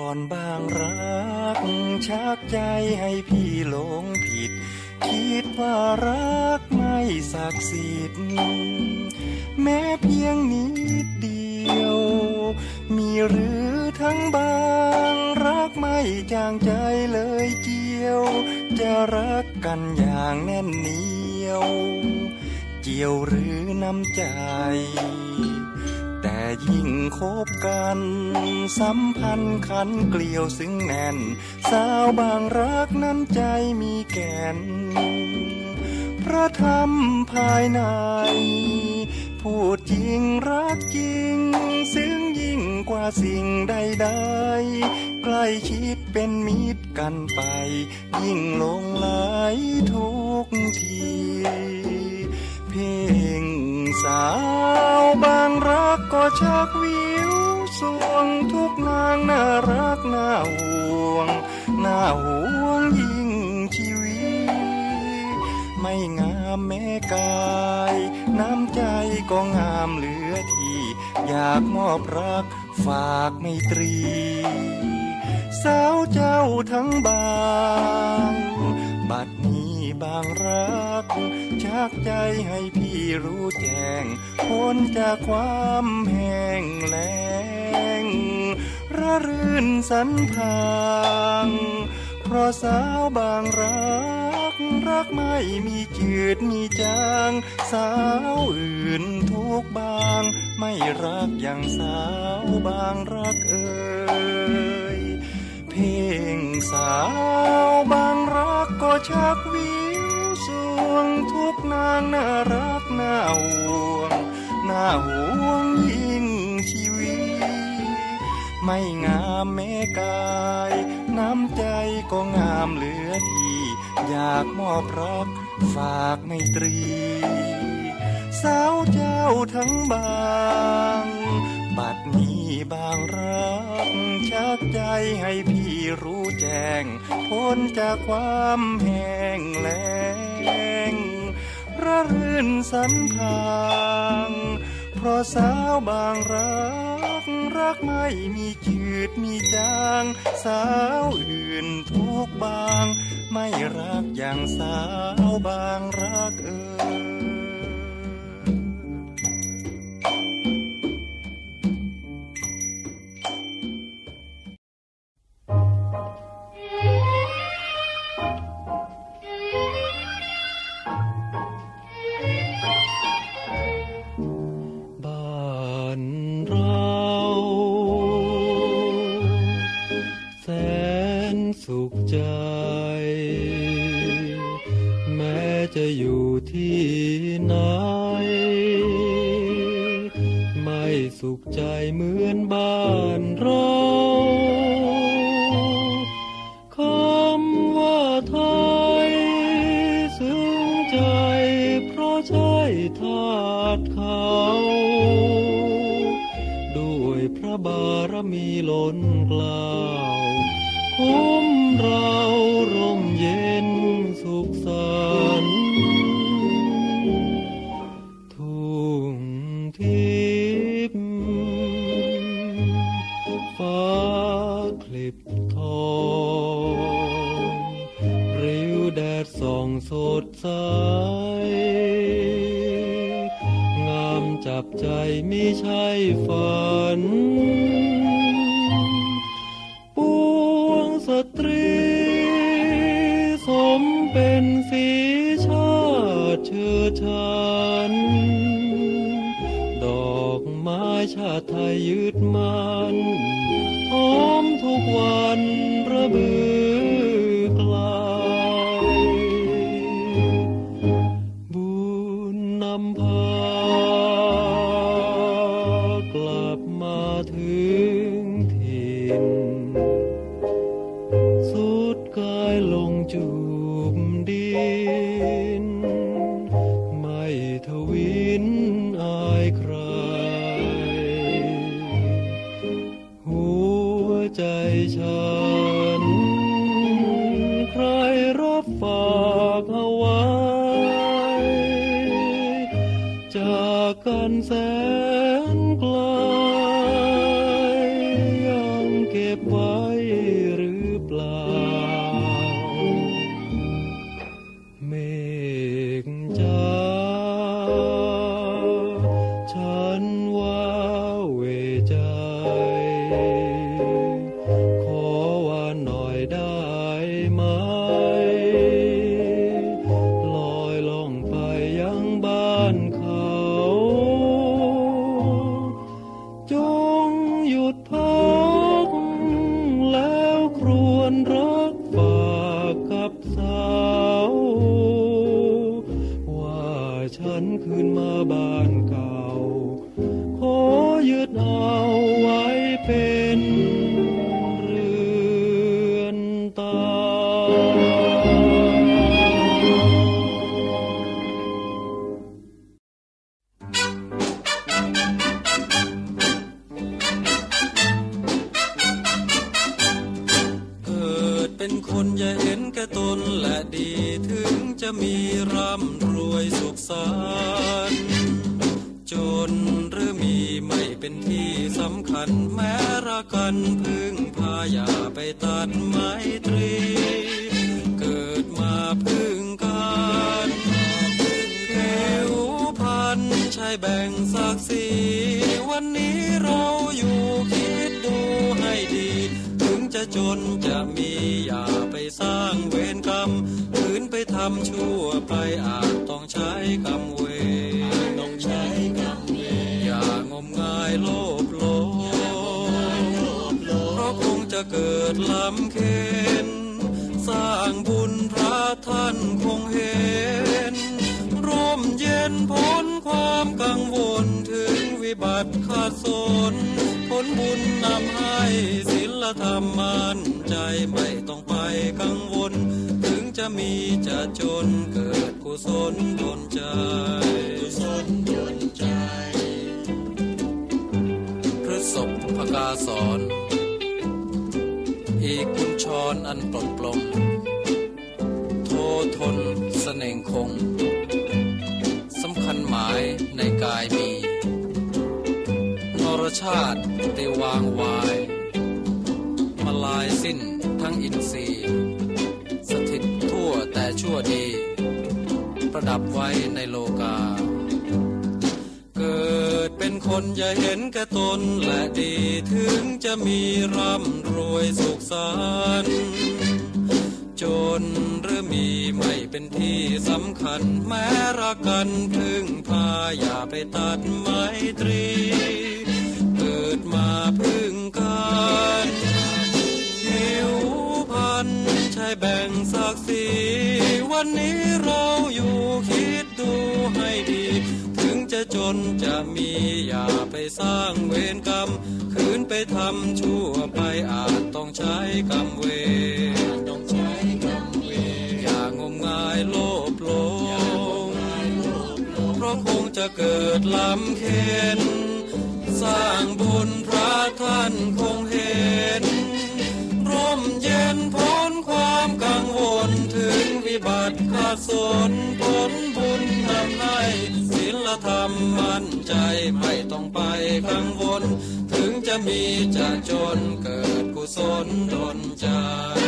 อนบางรักชักใจให้พี่หลงผิดคิดว่ารักไม่ศักดิ์สิทธิ์แม้เพียงนิดเดียวมีหรือทั้งบางรักไม่จางใจเลยเจียวจะรักกันอย่างแน่นเหนียวเจียวหรือน้ำใจแต่ยิ่งคบกันสัมพันธ์ขันเกลียวซึ้งแน่นสาวบางรักนั้นใจมีแก่นพระธรรมภายในพูดจริงรักจริงซึ้งยิ่งกว่าสิ่งใดๆใกล้ชิดเป็นมิตรกันไปยิ่งหลงไหลทุกทีเพ่งสาวบางรักก็ชักวิวสวงทุกนางน่ารักน่าห่วงน่าห่วงยิ่งชีวิตไม่งามแม้กายน้ำใจก็งามเหลือที่อยากมอบรักฝากไมตรีสาวเจ้าทั้งบางบัดนี้บางรักชักใจให้พี่รู้แจ้งพ้นจากความแห้งแล้งระรื่นสันพางเพราะสาวบางรักไม่มีจืดมีจางสาวอื่นทุกบางไม่รักอย่างสาวบางรักเอ่ยเพ่งสาวบางรักก็ชักวิวสวงทุกนางน่ารักน่าห่วงน่าห่วงยิ่งชีวิตไม่งามแม้กายน้ำใจก็งามเหลือที่อยากมอบรักฝากไมตรีสาวเจ้าทั้งบางบัดนี้บางรักชักใจให้พี่รู้แจ้งพ้นจากความแห้งแล้งระรื่นสันพางเพราะสาวบางรักไม่มีจืดมีจางสาวอื่นทุกบางไม่รักอย่างสาวบางรักเอ่ยสุขใจแม้จะอยู่ที่ไหนไม่สุขใจเหมือนบ้านเราคำว่าไทยซึ้งใจเพราะใช่ทาสเขาด้วยพระบารมีล้นเกล้าคุ้มเราร่มเย็นสุขสันต์ทุ่งทิพย์ฟ้าคลิบทองริ้วแดดส่องสดใสงามจับใจมิใช่ฝันสตรีสมเป็นสีชาติเชื้อชันดอกไม้ชาติไทยยึดมันหอมทุกวันระบือไกลบุญนำพากลับมาถึงถิ่นกายลงจูบดินไม่ทวินอายใครหัวใจฉันใครรับฝากเอาไว้จากกันแสนไกลยังเก็บไว้รรักฝากกับสาวว่าฉันคืนมาบ้านเก่าขอยึดเอาไว้เป็นเรือนตาเป็นคนอย่าเห็นแก่ตนและดีถึงจะมีร่ำรวยสุขสันต์จนหรือมีไม่เป็นที่สำคัญแม้รักกันพึ่งพาอย่าไปตัดไมตรีเกิดมาพึ่งกันผิวพรรณใช่แบ่งศักดิ์ศรีวันนี้เราอยู่คิดดูให้ดีถึงจะจนจะมีอย่าไปสร้างเวรกรรมขืนไปทำชั่วไปอาจต้องใช้กรรมเวรอย่างมงายโลภโลเพราะคงจะเกิดลำเค็ญสร้างบุญพระท่านคงเห็นร่มเย็นพ้นความกังวลถึงวิบัติขาดสนผลบุญนำให้ศีลธรรมมั่นใจไม่ต้องไปกังวลถึงจะมีจะจนเกิดกุศลดลใจพฤษภพกาสอนอีกกุญชรอันปลดปลงโททนเสน่งคงสำคัญหมายในกายมีนรชาติได้วางวายมาลายสิ้นทั้งอินทรีย์สถิตทั่วแต่ชั่วดีประดับไว้ในโลกาเกิดเป็นคนอย่าเห็นแก่ตนและดีถึงจะมีร่ำรวยสุขสันต์จนหรือมีไม่เป็นที่สำคัญแม้รักกันพึ่งพาอย่าไปตัดไมตรีเกิดมาพึ่งกันผิวพรรณใช่แบ่งศักดิ์ศรีวันนี้เราอยู่คิดดูให้ดีถึงจะจนจะมีอย่าไปสร้างเวรกรรมขืนไปทำชั่วไปอาจต้องใช้กรรมเวรงมงายโลภโลเพราะคงจะเกิดลำเค็ญสร้างบุญพระท่านคงเห็นร่มเย็นพ้นความกังวลถึงวิบัติขาดสนผลบุญนำให้ศีลธรรมมั่นใจไม่ต้องไปกังวลถึงจะมีจะจนเกิดกุศลดลใจ